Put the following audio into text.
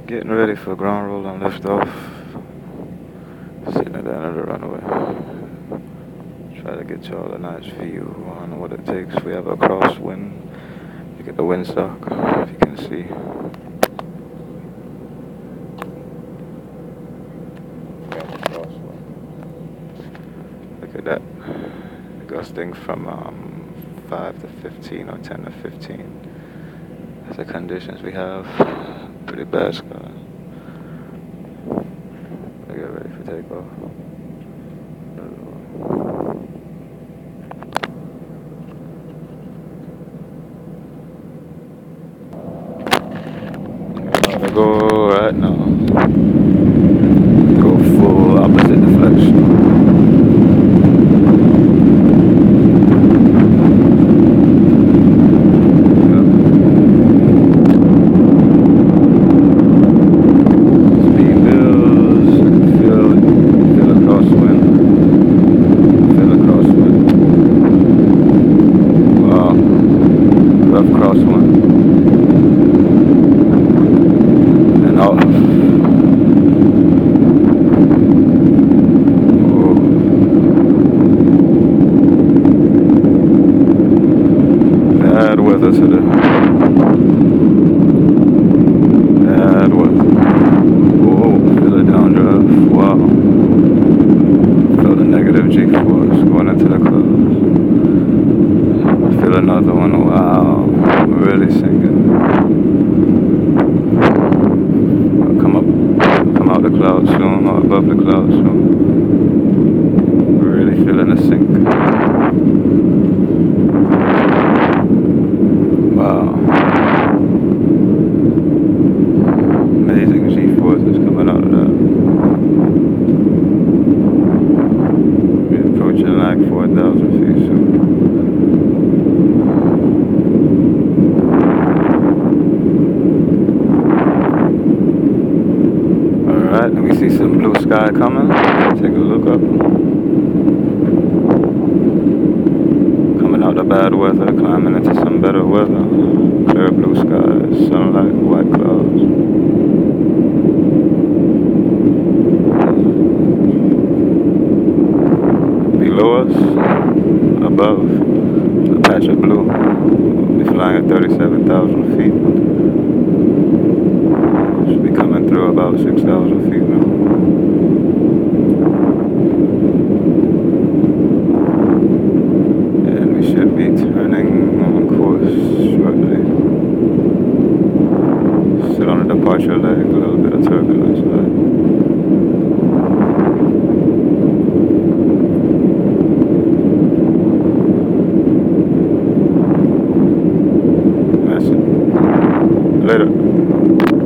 Getting ready for ground roll and lift off. Sitting at the end of the runway. Try to get y'all a nice view on what it takes. We have a crosswind. You get the windsock, if you can see. Got the crosswind. Look at that. Gusting from 5 to 15 or 10 to 15. That's the conditions we have. Pretty bad sky. I get ready for takeoff. I'm gonna go right now. Go full opposite deflection. Bad weather today. Bad weather. Whoa, feel a downdraft. Wow. Felt a negative G-force going into the clouds. Feel another one. Wow. Really sinking. I'll come out the clouds soon, or above the clouds soon. Really feeling a sink. Wow. Amazing G-forces coming out of that. We're approaching like 4,000 feet soon. Alright, we see some blue sky coming. Take a look up. Coming out of bad weather, climbing into some better weather. Clear blue skies, sunlight, white clouds. Below us, above, a patch of blue. We'll be flying at 37,000 feet. Should be coming through about 6,000 feet now. And we should be turning on course shortly. Still on the departure leg, a little bit of turbulence leg. That's it. Later.